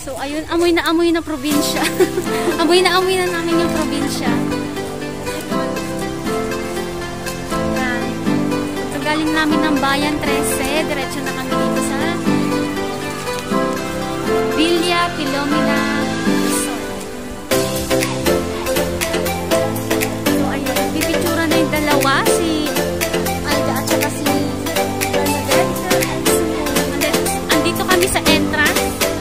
So, ayun, amoy na probinsya. amoy na namin yung probinsya. Yan. So, galing namin ng Bayan 13. Diretso na kami dito sa Villa Filomena Resort. So, ayun. Pipictura na yung dalawa. Si Alda at saka si Bernadette. Andito kami sa entrance.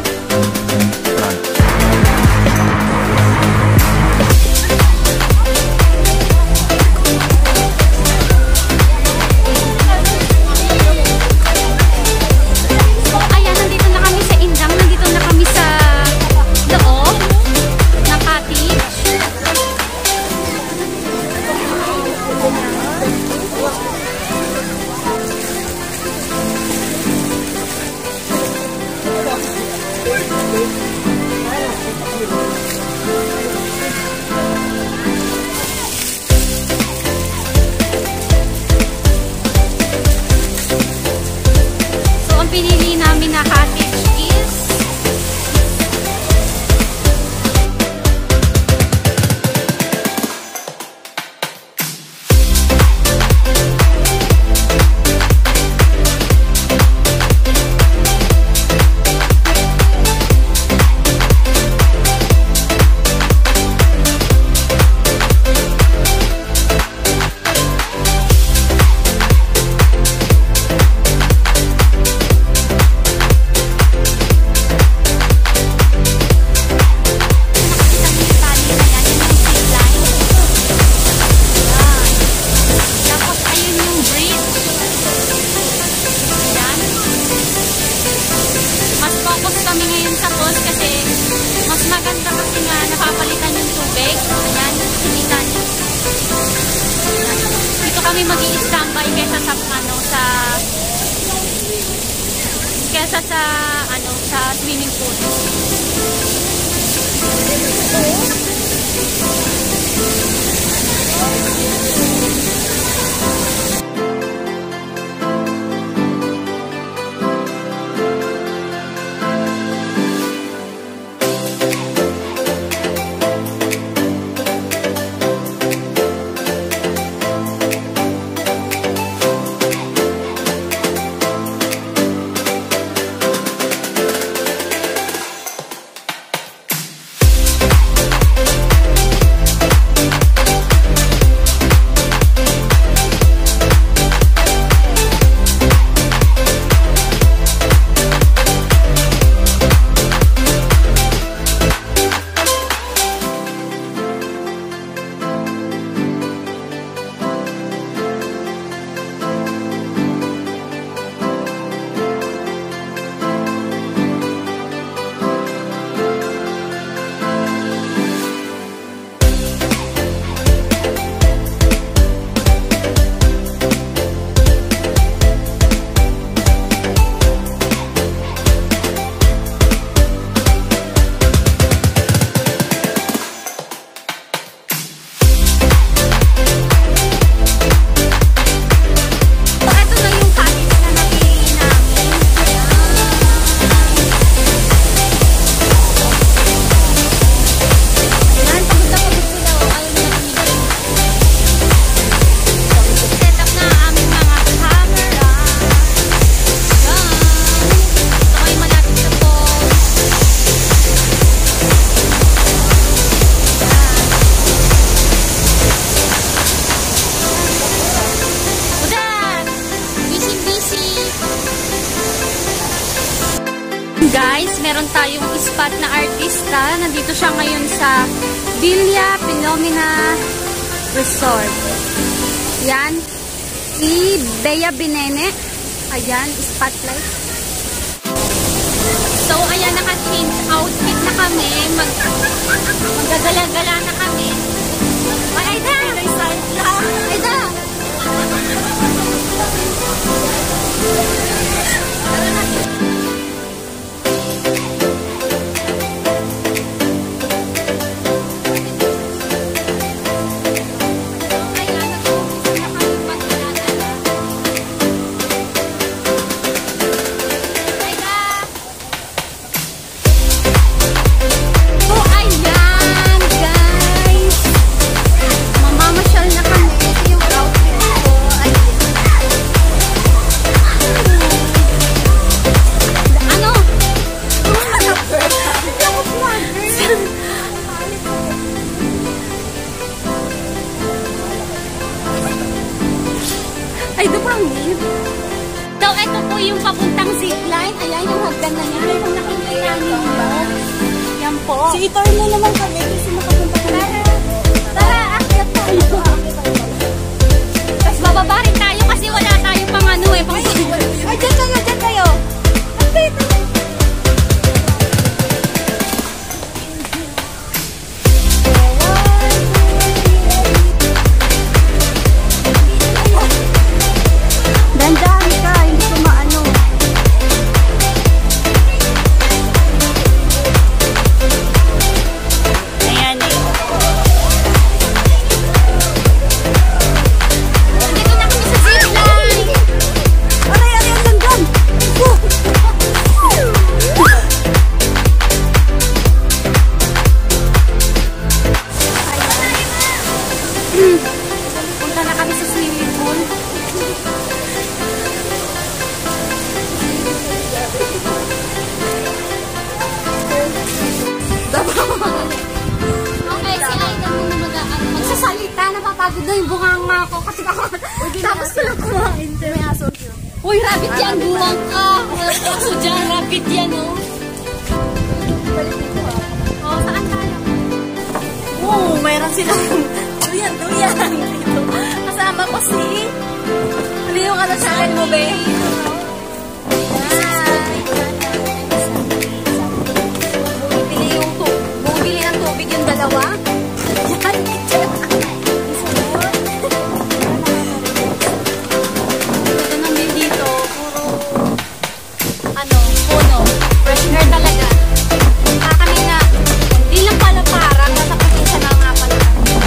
Pinili namin na cottage is mag-i-standby kesa sa swimming pool. Guys, meron tayong spot na artista. Nandito siya ngayon sa Villa Filomena Resort. Yan. Si Bea Binene. Ayan, spotlight. So, ayan, naka-change outfit na kami. Magagala-gala na kami. Ay, Aida! Aida! ninyo. Yan po. Si Itor na naman kami kasi makapunta kami. Tara, akyat tayo. Tapos bababa rin tayo kasi wala tayo pang ano eh. Pang... Ay, dyan kayo, dyan kayo. Dandahan ka, hindi ko maano. Ayan eh. Nandito na kami sa zipline. Aray, aray, ang langgam. Punta na kami sa swimming pool. Okay, si Aida muna magsasalita. Napapagod na yung bunganga ko kasi tapos ko lang kumain. May aso. Uy, rabbit yan, buwang ka. Wala ko aso dyan, rabbit yan, oh. Oh, saan tayo? Oo, mayroon silang duyan. Kasama ko si... Ano yung ano sa akin mo, be? Bumibili ng tubig yung dalawa. Ito nang dito, puro, puno. Fresh air talaga. Kami na, hindi lang pala parang, nasa probinsya na nga pala.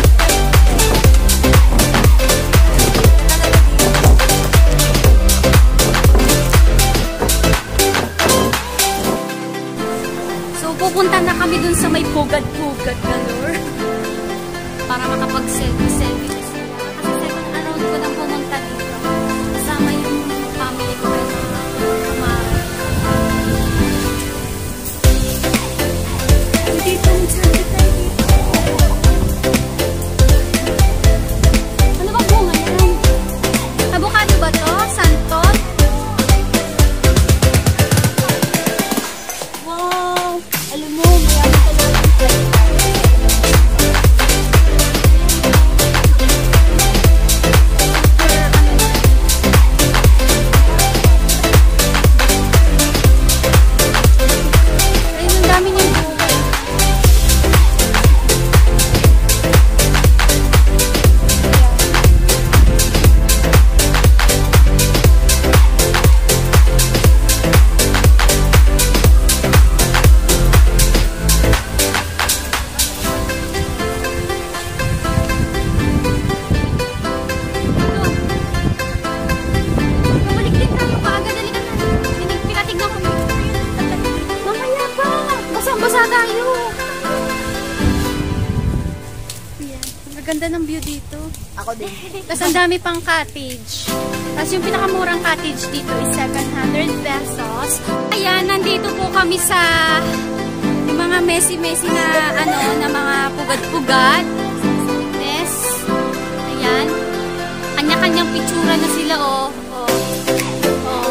So, pupunta na kami dun sa may pugad-pugad galore. Para makapag-selfie-selfie sila. Kasi second around ko nang pumunta dito. Kasama yung family ko ay kumari. Dito, sabi tayo dito. Ano ba bunga yan? Avocado ba to? Santon? Wow! Alam mo, mayaman ka lang. Ayun, ang dami niyang bunga. Bumalik din tayo kaagad. Halika na. Pinatignan ko. Mamaya pa. Basang-basa tayo. Yan. Ang ganda ng view dito. Ako din. Tapos ang dami pang cottage. Tapos yung pinakamurang cottage dito is 700 pesos. Ayan, nandito po kami sa yung mga messy-messy na na mga pugad-pugad. Yes. Ayan. Kanya-kanyang pitsura na sila, oh. Oh.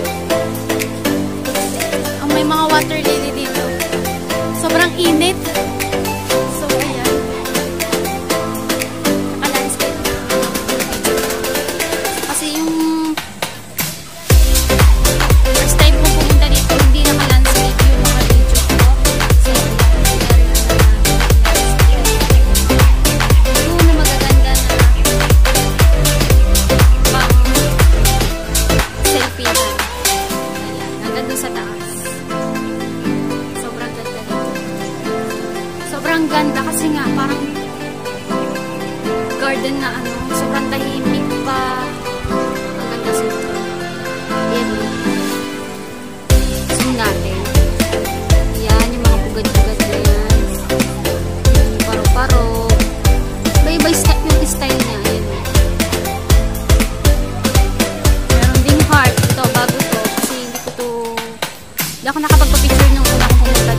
Oh, may mga water lily dito. Sobrang init. So, ayan. Naka-landscape na. Kasi yung first time ko pumunta dito, hindi naka-landscape yung mga video ko. So, yun na magaganda na pang selfie na. Ayan, hanggang dun sa taas. Sobrang ganda dito. Sobrang ganda kasi nga, parang garden na sobrang tahimik pa. Ang ganda sa ito. Ayan. Zoom natin. Ayan, yung mga pugad-pugad na yan. Paro-paro. Iba-iba yung style niya. Ayan. Meron ding heart. Ito, bago to. Kasi hindi ako nakapagpa-picture nung una kong pumunta